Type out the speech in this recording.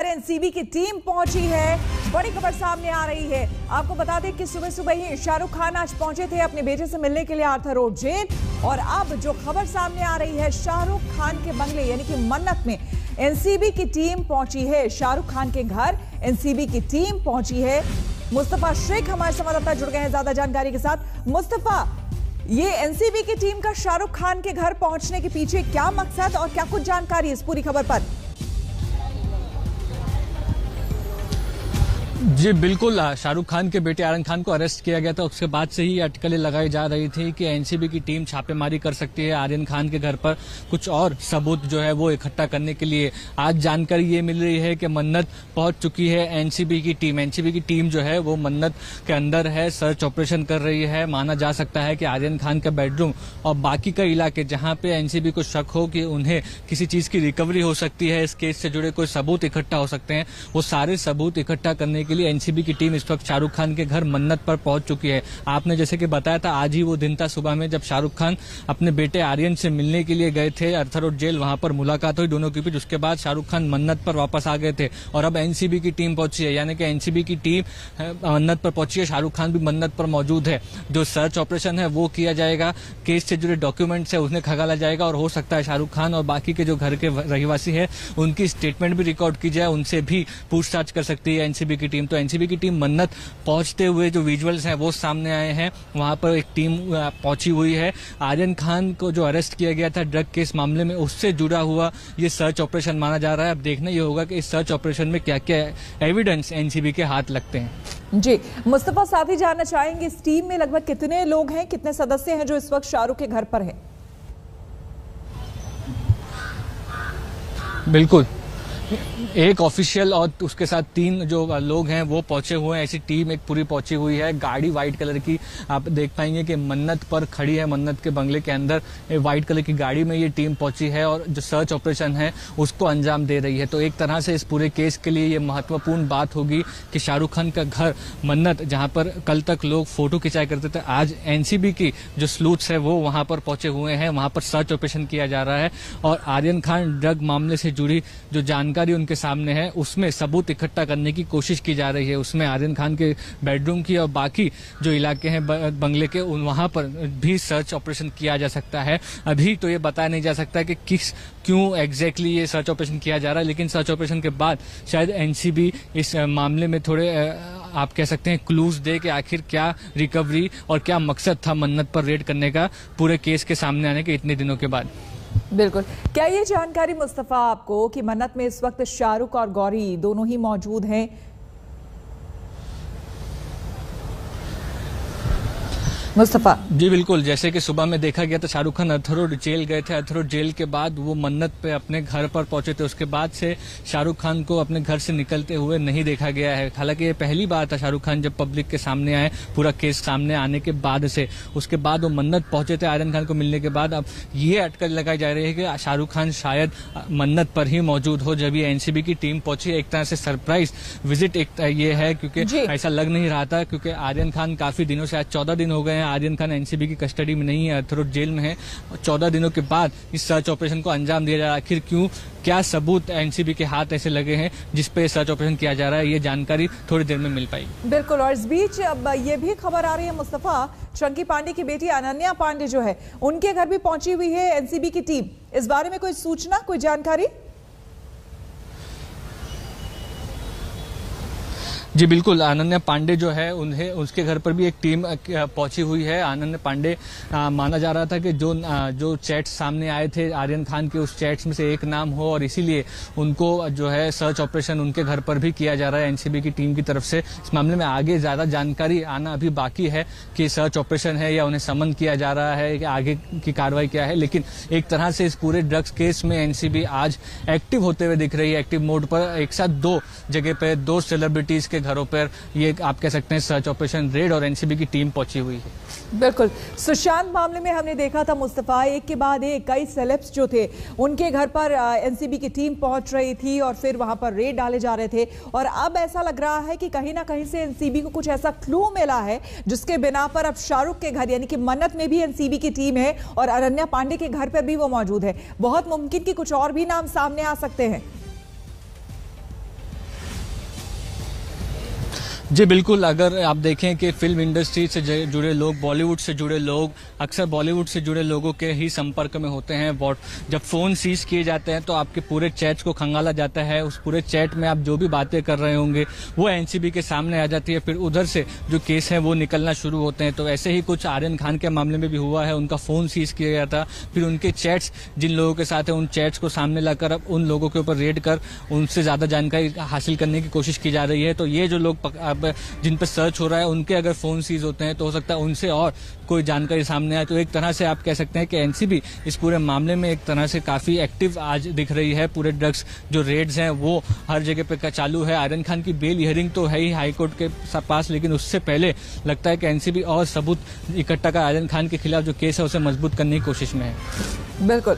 NCB की team पहुंची है। बड़ी खबर सामने आ रही है। आपको बता दें कि सुबह सुबह ही शाहरुख खान आज पहुंचे थे अपने बेटे से मिलने के लिए आर्थर रोड जेल। और अब जो खबर सामने आ रही है, शाहरुख खान के बंगले यानी कि मन्नत में एनसीबी की टीम पहुंची है। शाहरुख खान के घर एनसीबी की टीम पहुंची है। मुस्तफा शेख हमारे संवाददाता जुड़ गए हैं ज्यादा जानकारी के साथ। मुस्तफा, ये एनसीबी की टीम का शाहरुख खान के घर पहुंचने के पीछे क्या मकसद और क्या कुछ जानकारी इस पूरी खबर पर? जी बिल्कुल, शाहरुख खान के बेटे आर्यन खान को अरेस्ट किया गया था। उसके बाद से ही अटकलें लगाई जा रही थी कि एनसीबी की टीम छापेमारी कर सकती है आर्यन खान के घर पर कुछ और सबूत जो है वो इकट्ठा करने के लिए। आज जानकारी ये मिल रही है कि मन्नत पहुंच चुकी है एनसीबी की टीम। एनसीबी की टीम जो है वो मन्नत के अंदर है, सर्च ऑपरेशन कर रही है। माना जा सकता है कि आर्यन खान का बेडरूम और बाकी का इलाके जहां पे एनसीबी को शक हो कि उन्हें किसी चीज की रिकवरी हो सकती है, इस केस से जुड़े कोई सबूत इकट्ठा हो सकते हैं, वो सारे सबूत इकट्ठा करने के लिए एनसीबी की टीम इस वक्त शाहरुख खान के घर मन्नत पर पहुंच चुकी है। आपने जैसे कि बताया था, आज ही वो दिन था सुबह में जब शाहरुख खान अपने बेटे आर्यन से मिलने के लिए गए थे आर्थर रोड जेल। वहां पर मुलाकात हुई दोनों के बीच। उसके बाद शाहरुख खान मन्नत पर वापस आ गए थे और अब एनसीबी की टीम पहुंची है, यानी कि एनसीबी की टीम मन्नत पर पहुंची है। शाहरुख खान भी मन्नत पर मौजूद है। जो सर्च ऑपरेशन है वो किया जाएगा, केस से जुड़े डॉक्यूमेंट्स है उन्हें खंगाला जाएगा और हो सकता है शाहरुख खान और बाकी के जो घर के रहवासी है उनकी स्टेटमेंट भी रिकॉर्ड की जाए, उनसे भी पूछताछ कर सकती है एनसीबी की टीम। तो एनसीबी की टीम मन्नत पहुंचते हुए जो विजुअल्स हैं वो सामने आए हैं। वहां पर एक टीम पहुंची हुई है। आर्यन खान को जो अरेस्ट किया गया था ड्रग केस मामले में, उससे जुड़ा हुआ ये सर्च ऑपरेशन माना जा रहा है। अब देखना ये होगा कि इस सर्च ऑपरेशन में क्या क्या एविडेंस एनसीबी के हाथ लगते हैं। जी मुस्तफा, साथ ही जानना चाहेंगे इस टीम में लगभग कितने लोग हैं, कितने सदस्य हैं जो इस वक्त शाहरुख के घर पर हैं? बिल्कुल, एक ऑफिशियल और उसके साथ 3 जो लोग हैं वो पहुंचे हुए हैं। ऐसी टीम एक पूरी पहुंची हुई है। गाड़ी व्हाइट कलर की आप देख पाएंगे कि मन्नत पर खड़ी है। मन्नत के बंगले के अंदर व्हाइट कलर की गाड़ी में ये टीम पहुंची है और जो सर्च ऑपरेशन है उसको अंजाम दे रही है। तो एक तरह से इस पूरे केस के लिए ये महत्वपूर्ण बात होगी कि शाहरुख खान का घर मन्नत, जहां पर कल तक लोग फोटो खिंचाया करते थे, आज एनसीबी की जो स्लूथ्स है वो वहां पर पहुंचे हुए हैं। वहां पर सर्च ऑपरेशन किया जा रहा है और आर्यन खान ड्रग मामले से जुड़ी जो जानकारी उनके सामने है उसमें सबूत इकट्ठा करने की कोशिश की जा रही है। उसमें आर्यन खान के बेडरूम की और बाकी जो इलाके हैं बंगले के वहां पर भी सर्च ऑपरेशन किया जा सकता है। अभी तो ये बताया नहीं जा सकता कि क्यों एग्जैक्टली ये सर्च ऑपरेशन किया जा रहा है, लेकिन सर्च ऑपरेशन के बाद शायद एनसीबी इस मामले में थोड़े आप कह सकते हैं क्लूज दे कि आखिर क्या रिकवरी और क्या मकसद था मन्नत पर रेड करने का पूरे केस के सामने आने के इतने दिनों के बाद। बिल्कुल। क्या ये जानकारी मुस्तफा आपको कि मन्नत में इस वक्त शाहरुख और गौरी दोनों ही मौजूद हैं? मुस्तफा जी बिल्कुल, जैसे कि सुबह में देखा गया था Shahrukh Khan Arthur Road jail गए थे। आर्थर रोड जेल के बाद वो मन्नत पे अपने घर पर पहुंचे थे। उसके बाद से शाहरुख खान को अपने घर से निकलते हुए नहीं देखा गया है। हालांकि ये पहली बार था शाहरुख खान जब पब्लिक के सामने आए, पूरा केस सामने आने के बाद से। उसके बाद वो मन्नत पहुंचे थे आर्यन खान को मिलने के बाद। अब ये अटकल लगाई जा रही है कि शाहरुख खान शायद मन्नत पर ही मौजूद हो जब ये एनसीबी की टीम पहुंची। एक तरह से सरप्राइज विजिट एक ये है, क्योंकि ऐसा लग नहीं रहा था, क्योंकि आर्यन खान काफी दिनों से, आज 14 दिन हो गए हैं आर्यन खान एनसीबी की कस्टडी में नहीं है, आर्थर रोड जेल में है। 14 दिनों के बाद इस सर्च ऑपरेशन को अंजाम दिया जा रहा है। आखिर क्यों, क्या सबूत एनसीबी के हाथ ऐसे लगे हैं जिस पे सर्च ऑपरेशन किया जा रहा है, ये जानकारी थोड़ी देर में मिल पाएगी। बिल्कुल। और इस बीच अब ये भी खबर आ रही है मुस्तफा, चंकी पांडे की बेटी अनन्या पांडे जो है उनके घर भी पहुंची हुई है एनसीबी की टीम। इस बारे में कोई सूचना, कोई जानकारी? जी बिल्कुल, अनन्या पांडे जो है उन्हें उसके घर पर भी एक टीम पहुंची हुई है। अनन्या पांडे माना जा रहा था कि जो चैट्स सामने आए थे आर्यन खान के, उस चैट्स में से एक नाम हो और इसीलिए उनको जो है सर्च ऑपरेशन उनके घर पर भी किया जा रहा है एनसीबी की टीम की तरफ से। इस मामले में आगे ज्यादा जानकारी आना अभी बाकी है कि सर्च ऑपरेशन है या उन्हें समन किया जा रहा है कि आगे की कार्रवाई क्या है। लेकिन एक तरह से इस पूरे ड्रग्स केस में एनसीबी आज एक्टिव होते हुए दिख रही है, एक्टिव मोड पर। एक साथ 2 जगह पे 2 सेलिब्रिटीज के घरों पर ये आप कह सकते हैं सर्च ऑपरेशन रेड और एनसीबी की टीम पहुंची हुई है। बिल्कुल। सुशांत मामले में हमने देखा था मुस्तफा, एक के बाद एक कई सेलेब्स जो थे उनके घर पर एनसीबी की टीम पहुंच रही थी और फिर वहां पर रेड डाले जा रहे थे। और अब ऐसा लग रहा है कि कहीं ना कहीं से एनसीबी को कुछ ऐसा क्लू मिला है जिसके बिना पर अब शाहरुख के घर यानी कि मन्नत में भी एनसीबी की टीम है और अनन्या पांडे के घर पर भी वो मौजूद है। बहुत मुमकिन कि कुछ और भी नाम सामने आ सकते हैं। जी बिल्कुल, अगर आप देखें कि फिल्म इंडस्ट्री से जुड़े लोग, बॉलीवुड से जुड़े लोग अक्सर बॉलीवुड से जुड़े लोगों के ही संपर्क में होते हैं। जब फोन सीज किए जाते हैं तो आपके पूरे चैट्स को खंगाला जाता है। उस पूरे चैट में आप जो भी बातें कर रहे होंगे वो एनसीबी के सामने आ जाती है। फिर उधर से जो केस है वो निकलना शुरू होते हैं। तो ऐसे ही कुछ आर्यन खान के मामले में भी हुआ है। उनका फोन सीज किया गया था, फिर उनके चैट्स जिन लोगों के साथ है उन चैट्स को सामने लाकर अब उन लोगों के ऊपर रेड कर उनसे ज्यादा जानकारी हासिल करने की कोशिश की जा रही है। तो ये जो लोग अब जिन पर सर्च हो रहा है उनके अगर फोन सीज होते हैं तो हो सकता है उनसे और कोई जानकारी सामने आए। तो एक तरह से आप कह सकते हैं कि एनसीबी इस पूरे मामले में एक तरह से काफी एक्टिव आज दिख रही है। पूरे ड्रग्स जो रेड्स हैं वो हर जगह पे चालू है। आर्यन खान की बेल हियरिंग तो है ही हाईकोर्ट के पास, लेकिन उससे पहले लगता है कि एनसीबी और सबूत इकट्ठा कर आर्यन खान के खिलाफ जो केस है उसे मजबूत करने की कोशिश में है। बिल्कुल।